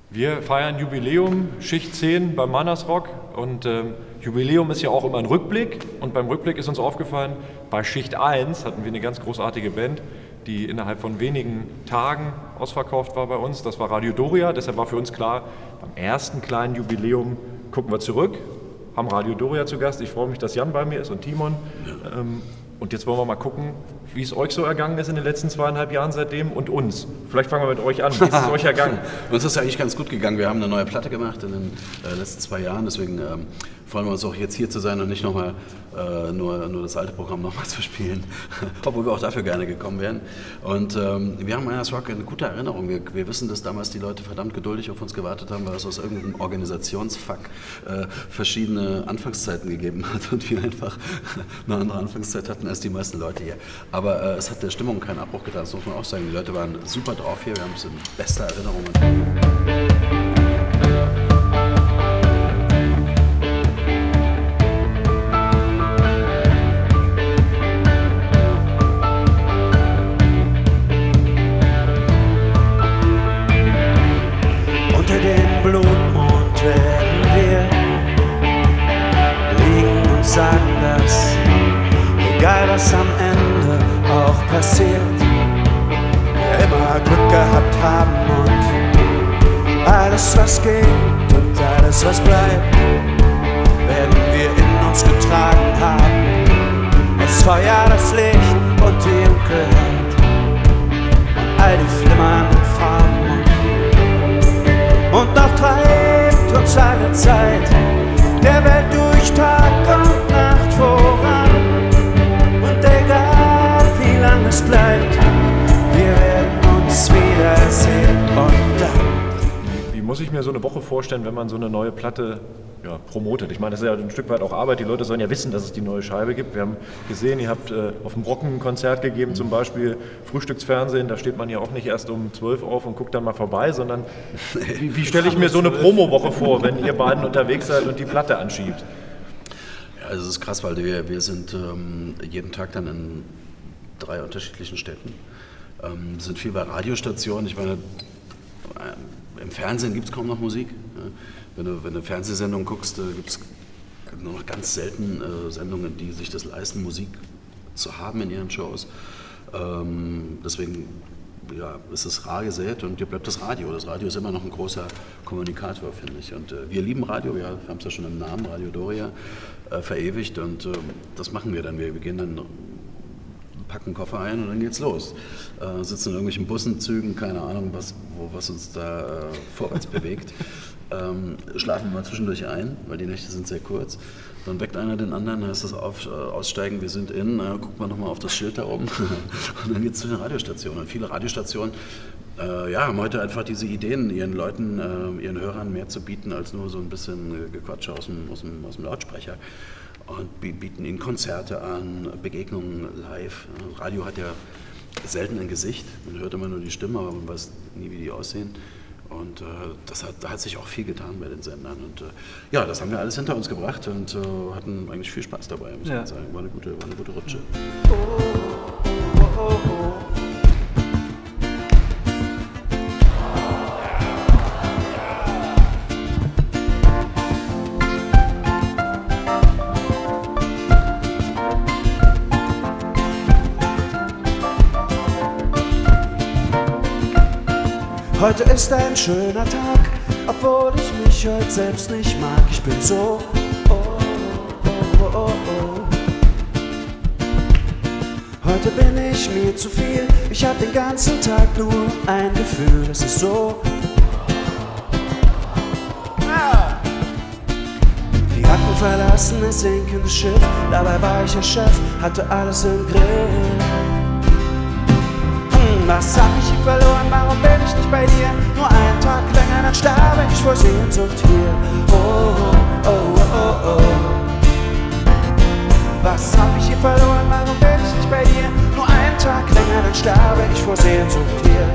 Wir feiern Jubiläum, Schicht 10 beim Mannersrock und Jubiläum ist ja auch immer ein Rückblick und beim Rückblick ist uns aufgefallen, bei Schicht 1 hatten wir eine ganz großartige Band, die innerhalb von wenigen Tagen ausverkauft war bei uns. Das war Radio Doria, deshalb war für uns klar, beim ersten kleinen Jubiläum gucken wir zurück, haben Radio Doria zu Gast. Ich freue mich, dass Jan bei mir ist und Timon. Und jetzt wollen wir mal gucken, wie es euch so ergangen ist in den letzten 2,5 Jahren seitdem und uns. Vielleicht fangen wir mit euch an. Wie ist es euch ergangen? Uns ist es eigentlich ganz gut gegangen. Wir haben eine neue Platte gemacht in den letzten 2 Jahren. Deswegen freuen wir uns auch jetzt hier zu sein und nicht nochmal nur das alte Programm nochmal zu spielen. Obwohl wir auch dafür gerne gekommen wären. Und wir haben Mannersrock eine gute Erinnerung. Wir wissen, dass damals die Leute verdammt geduldig auf uns gewartet haben, weil es aus irgendeinem Organisationsfuck verschiedene Anfangszeiten gegeben hat und wir einfach eine andere Anfangszeit hatten als die meisten Leute hier. Aber es hat der Stimmung keinen Abbruch getan, das muss man auch sagen. Die Leute waren super drauf hier, wir haben es in bester Erinnerung. Unter dem Blutmond werden wir liegen und sagen das, egal was am Ende auch passiert, wir immer Glück gehabt haben und alles was geht und alles was bleibt, werden wir in uns getragen haben. Das Feuer, das Licht und die Dunkelheit und all die flimmernden Farben und noch treibt uns alle Zeit der Welt durch Tag und Nacht voran. Und egal wie lang es bleibt, wir werden uns wiedersehen und dann. Wie muss ich mir so eine Woche vorstellen, wenn man so eine neue Platte promotet? Ich meine, das ist ja ein Stück weit auch Arbeit. Die Leute sollen ja wissen, dass es die neue Scheibe gibt. Wir haben gesehen, ihr habt auf dem Brocken ein Konzert gegeben, zum Beispiel Frühstücksfernsehen. Da steht man ja auch nicht erst um 12 auf und guckt dann mal vorbei, sondern wie stelle ich mir so eine Promowoche vor, wenn ihr beiden unterwegs seid und die Platte anschiebt? Ja, es ist krass, weil wir sind jeden Tag dann in 3 unterschiedlichen Städten. Sind viel bei Radiostationen. Ich meine, im Fernsehen gibt es kaum noch Musik. Wenn du eine Fernsehsendung guckst, gibt es nur noch ganz selten Sendungen, die sich das leisten, Musik zu haben in ihren Shows. Deswegen ist es rar gesät und hier bleibt das Radio. Das Radio ist immer noch ein großer Kommunikator, finde ich. Und wir lieben Radio, wir haben es ja schon im Namen, Radio Doria, verewigt und das machen wir dann. Wir gehen dann, packen Koffer ein und dann geht's los. Sitzen in irgendwelchen Bussen, Zügen, keine Ahnung, was uns da vorwärts bewegt. Schlafen mal zwischendurch ein, weil die Nächte sind sehr kurz. Dann weckt einer den anderen, dann heißt das Aussteigen, wir sind guckt man nochmal auf das Schild da oben und dann geht es zu den Radiostationen. Und viele Radiostationen haben heute einfach diese Ideen, ihren Leuten, ihren Hörern mehr zu bieten, als nur so ein bisschen Gequatsche aus dem Lautsprecher. Und bieten ihnen Konzerte an, Begegnungen live. Radio hat ja selten ein Gesicht, man hört immer nur die Stimme, aber man weiß nie, wie die aussehen. Und da hat sich auch viel getan bei den Sendern. Und das haben wir alles hinter uns gebracht und hatten eigentlich viel Spaß dabei, muss man sagen. War eine gute Rutsche. Heute ist ein schöner Tag, obwohl ich mich heute selbst nicht mag. Ich bin so, Heute bin ich mir zu viel, ich hab den ganzen Tag nur ein Gefühl, es ist so. Die Hacken verlassen das sinkende Schiff, dabei war ich der Chef, hatte alles im Griff. Was hab ich hier verloren, warum bin ich nicht bei dir? Nur einen Tag länger, dann sterbe ich vor Sehnsucht hier. Was hab ich hier verloren, warum bin ich nicht bei dir? Nur einen Tag länger, dann sterbe ich vor Sehnsucht hier.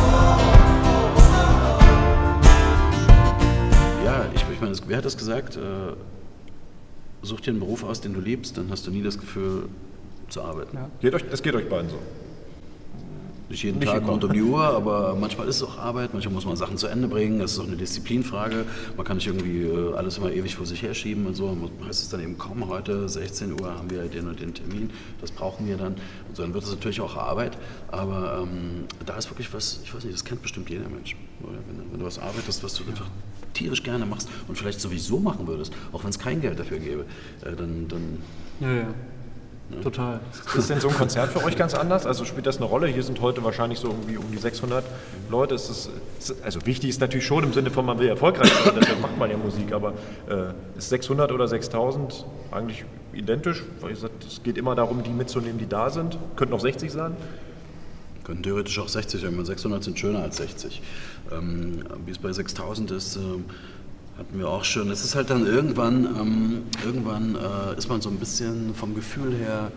Ja, ich meine, wer hat das gesagt? Such dir einen Beruf aus, den du liebst, dann hast du nie das Gefühl zu arbeiten. Ja. Das geht euch beiden so. Nicht jeden Tag rund um die Uhr, aber manchmal ist es auch Arbeit, manchmal muss man Sachen zu Ende bringen, es ist auch eine Disziplinfrage, man kann nicht irgendwie alles immer ewig vor sich herschieben und so, heißt es dann eben, komm, heute 16 Uhr haben wir den und den Termin, das brauchen wir dann und so, dann wird es natürlich auch Arbeit, aber da ist wirklich was, ich weiß nicht, das kennt bestimmt jeder Mensch, oder? Wenn du was arbeitest, was du einfach tierisch gerne machst und vielleicht sowieso machen würdest, auch wenn es kein Geld dafür gäbe, dann Ja. Total. Ist denn so ein Konzert für euch ganz anders? Also spielt das eine Rolle? Hier sind heute wahrscheinlich so irgendwie um die 600 Leute. Also wichtig ist natürlich schon im Sinne von, man will erfolgreich sein, deshalb macht man ja Musik, aber ist 600 oder 6000 eigentlich identisch? Weil ihr sagt, es geht immer darum, die mitzunehmen, die da sind. Könnten auch 60 sein? Können theoretisch auch 60 sein, 600 sind schöner als 60. Wie es bei 6000 ist, hatten wir auch schon. Es ist halt dann irgendwann ist man so ein bisschen vom Gefühl her,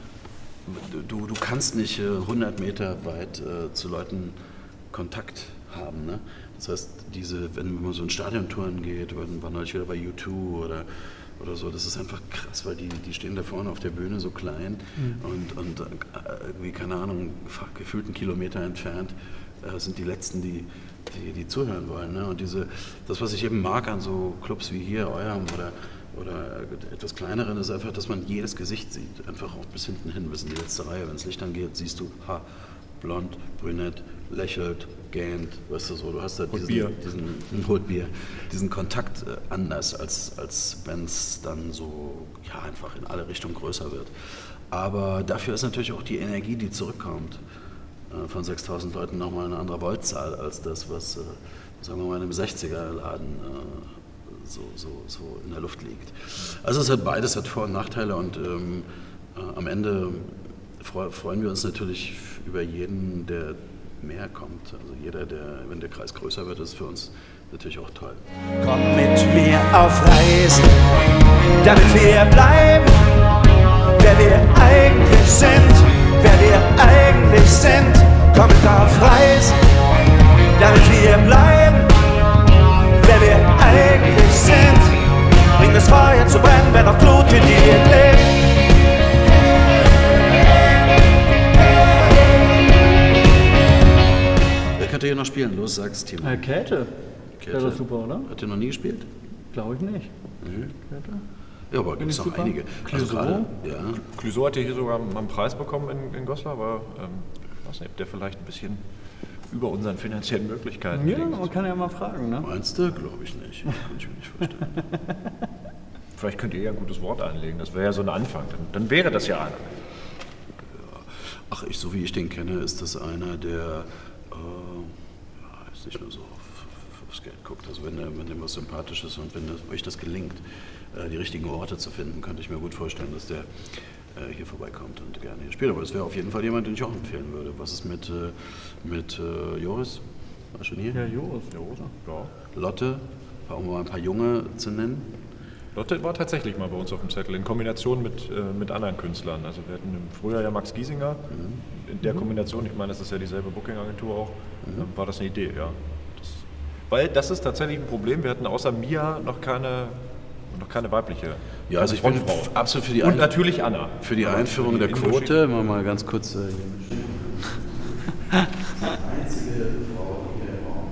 du kannst nicht 100 Meter weit zu Leuten Kontakt haben. Ne? Das heißt, wenn man so in Stadiontouren geht, war neulich wieder bei U2 oder so, das ist einfach krass, weil die stehen da vorne auf der Bühne so klein und irgendwie, keine Ahnung, gefühlt einen Kilometer entfernt sind die Letzten, die zuhören wollen. Ne? Und das, was ich eben mag an so Clubs wie hier, eurem oder etwas kleineren, ist einfach, dass man jedes Gesicht sieht. Einfach auch bis hinten hin, bis in die letzte Reihe. Wenn das Licht angeht, siehst du, blond, brünett, lächelt, gähnt, weißt du so. Du hast da diesen Kontakt anders, als wenn es dann so, ja, einfach in alle Richtungen größer wird. Aber dafür ist natürlich auch die Energie, die zurückkommt, von 6000 Leuten nochmal eine andere Voltzahl als das, was, sagen wir mal, in einem 60er-Laden so in der Luft liegt. Also es hat beides, hat Vor- und Nachteile und am Ende freuen wir uns natürlich über jeden, der mehr kommt. Also jeder, wenn der Kreis größer wird, ist für uns natürlich auch toll. Komm mit mir auf Reise, damit wir bleiben, wer wir eigentlich sind, wer wir eigentlich sind. Komm mit auf Reise, damit wir bleiben, wer wir eigentlich sind. Bring das Feuer zu brennen, wer noch Glut in dir lebt. Wer könnte hier noch spielen? Los, sag's, Timo. Käthe. Wäre doch super, oder? Hat ihr noch nie gespielt? Glaube ich nicht. Mhm. Käthe? Ja, aber gibt es noch einige. Also gerade, ja. Clouseau hat ja hier sogar mal einen Preis bekommen in Goslar, aber ich weiß nicht, ob der vielleicht ein bisschen über unseren finanziellen Möglichkeiten Ja, liegt. man kann ja mal fragen, ne? Meinst du? Glaube ich nicht. Kann ich mir nicht vorstellen. Vielleicht könnt ihr ja ein gutes Wort einlegen, das wäre ja so ein Anfang. Dann wäre das ja einer. Ja. Ach, so wie ich den kenne, ist das einer, der ist nicht nur so aufs Geld guckt. Also wenn dem was sympathisch ist und wenn euch das gelingt, die richtigen Orte zu finden, könnte ich mir gut vorstellen, dass der hier vorbeikommt und gerne hier spielt. Aber das wäre auf jeden Fall jemand, den ich auch empfehlen würde. Was ist mit Joris? War schon hier? Ja, Joris. Ja. Lotte, um mal ein paar Junge zu nennen. Lotte war tatsächlich mal bei uns auf dem Zettel, in Kombination mit anderen Künstlern. Also wir hatten im Frühjahr ja Max Giesinger. In der Kombination, ich meine, das ist ja dieselbe Booking-Agentur auch, war das eine Idee, ja. Weil das ist tatsächlich ein Problem, wir hatten außer Mia noch keine weibliche. Ja, also ich bin absolut für die Und natürlich Anna. Für die Einführung der Quote, mal ganz kurz hier. Einzige Frau, die der Raum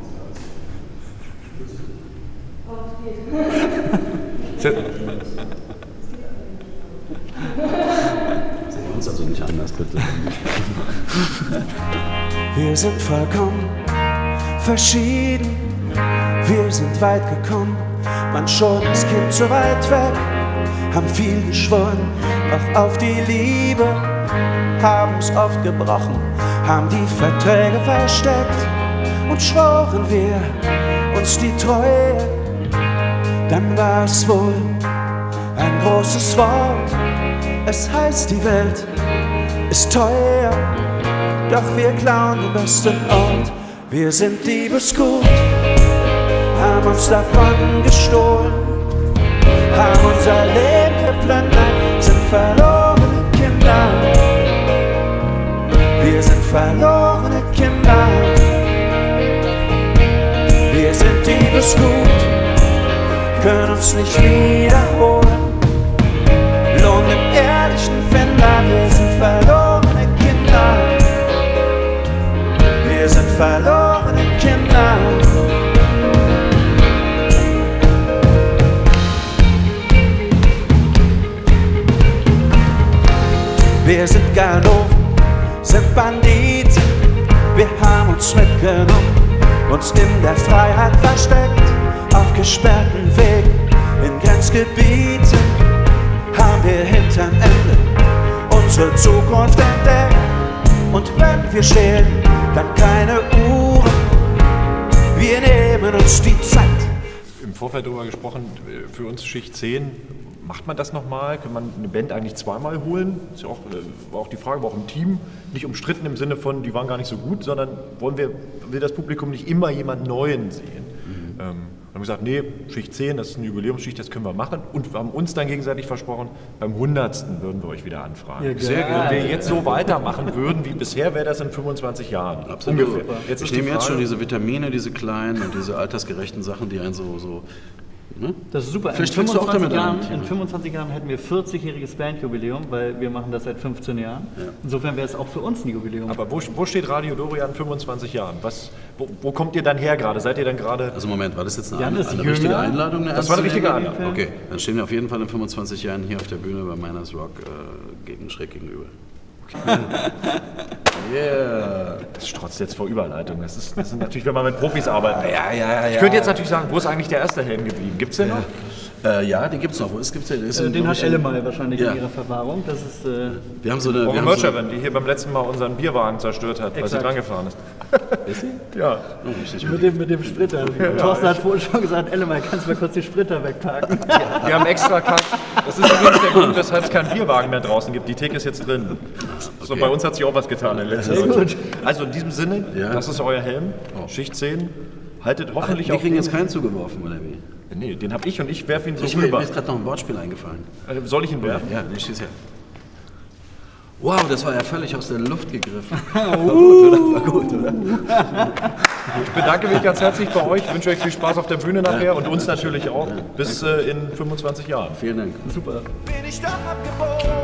Sehen wir uns also nicht anders, bitte. Wir sind vollkommen verschieden, wir sind weit gekommen, man schob das Kind zu weit weg, haben viel geschworen, doch auf die Liebe haben's oft gebrochen, haben die Verträge versteckt und schworen wir uns die Treue. Dann war es wohl ein großes Wort, es heißt die Welt ist teuer, doch wir klauen den besten Ort. Wir sind diebesgut, haben uns davon gestohlen, haben unser Leben geplündert, sind verlorene Kinder. Wir sind verlorene Kinder. Wir sind diebesgut, können uns nicht wiederholen. Lohn den ehrlichen Finder, wir sind verlorene Kinder. sind Banditen. Wir haben uns mitgenommen, uns in der Freiheit versteckt, auf gesperrten Wegen, in Grenzgebieten haben wir hinterm Ende unsere Zukunft entdeckt. Und wenn wir stehen, dann keine Uhren, wir nehmen uns die Zeit. Im Vorfeld darüber gesprochen, für uns Schicht 10, macht man das nochmal? Kann man eine Band eigentlich zweimal holen? Das ist ja auch, war auch die Frage, war auch im Team nicht umstritten im Sinne von, die waren gar nicht so gut, sondern will das Publikum nicht immer jemand Neuen sehen? Haben gesagt, nee, Schicht 10, das ist eine Jubiläumsschicht, das können wir machen. Und wir haben uns dann gegenseitig versprochen, beim 100. würden wir euch wieder anfragen. Ja, sehr gut. Wenn wir jetzt so weitermachen würden wie bisher, wäre das in 25 Jahren. Absolut. Ungefähr. Ich nehme jetzt schon diese Vitamine, diese kleinen und diese altersgerechten Sachen, die einen so ne? Das ist super. Vielleicht fängst du auch damit an. In 25 Jahren hätten wir 40-jähriges Bandjubiläum, weil wir machen das seit 15 Jahren. Ja. Insofern wäre es auch für uns ein Jubiläum. Aber wo steht Radio Dorian in 25 Jahren? Wo kommt ihr dann her gerade? Seid ihr dann gerade... Also Moment, war das jetzt eine richtige Einladung? Das war eine richtige Einladung. Okay, dann stehen wir auf jeden Fall in 25 Jahren hier auf der Bühne bei Miners Rock schräg gegenüber. Okay. Yeah. Das strotzt jetzt vor Überleitung. Das ist natürlich, wenn man mit Profis arbeitet. Ja. Ich könnte jetzt natürlich sagen, wo ist eigentlich der erste Helm geblieben? Gibt es den noch? Ja, den gibt es noch. Wo gibt's den? Den hat Elle mal wahrscheinlich in ihrer Verwahrung. Das ist, wir haben so eine Mercherin, die hier beim letzten Mal unseren Bierwagen zerstört hat, weil sie dran gefahren ist. Ist sie? Ja. Mit dem Spritter. Thorsten hat vorhin schon gesagt, Elle mal, kannst du mal kurz die Spritter wegparken? Ja, wir haben extra das ist übrigens der Grund, weshalb es keinen Bierwagen mehr draußen gibt. Die Theke ist jetzt drin. Okay. So, bei uns hat sich auch was getan in letzter Zeit. Also in diesem Sinne, das ist euer Helm, Schicht 10. Haltet hoffentlich auch. Wir kriegen jetzt keinen zugeworfen, oder wie? Nee, den habe ich und ich werfe ihn so rüber. Mir ist gerade noch ein Wortspiel eingefallen. Soll ich ihn werfen? Ja, ich schieße her. Wow, das war ja völlig aus der Luft gegriffen. War gut, oder? Ich bedanke mich ganz herzlich bei euch. Ich wünsche euch viel Spaß auf der Bühne nachher und uns natürlich auch. Bis in 25 Jahren. Vielen Dank. Super. Bin ich doch abgebogen.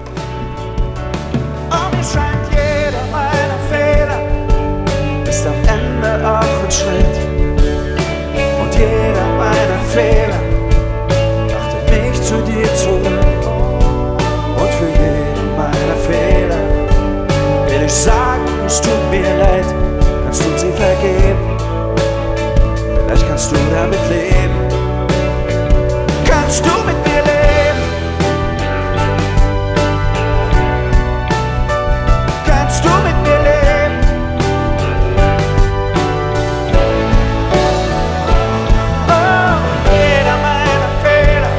Und mir scheint jeder meiner Fehler ist am Ende auch ein Schritt. Und jeder meiner Fehler brachte mich zu dir zurück. Und für jeden meiner Fehler will ich sagen, es tut mir leid. Kannst du sie vergeben? Vielleicht kannst du damit leben. Kannst du mit mir leben? Kannst du mit mir leben? Oh, jeder meiner Fehler.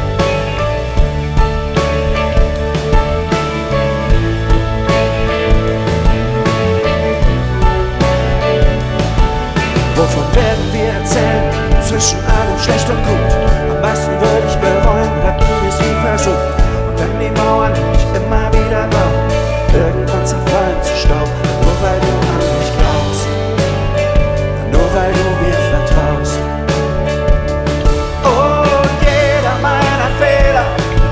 Wovon werden wir erzählen? Zwischen allem schlecht und gut. Am meisten würde ich bereuen, hätten wir es nie versucht. Und wenn die Mauern nicht immer wieder bauen, irgendwann zerfallen zu Staub. Nur weil du an mich glaubst, nur weil du mir vertraust. Oh, jeder meiner Fehler.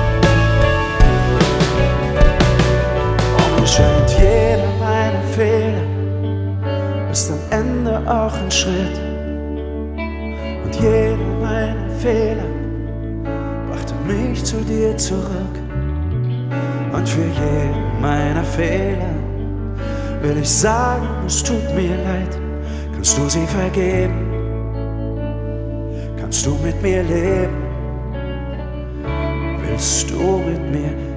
Und mir scheint jeder meiner Fehler ist am Ende auch ein Schritt. Und jeder meiner Fehler brachte mich zu dir zurück. Und für jeden meiner Fehler will ich sagen, es tut mir leid. Kannst du sie vergeben? Kannst du mit mir leben? Willst du mit mir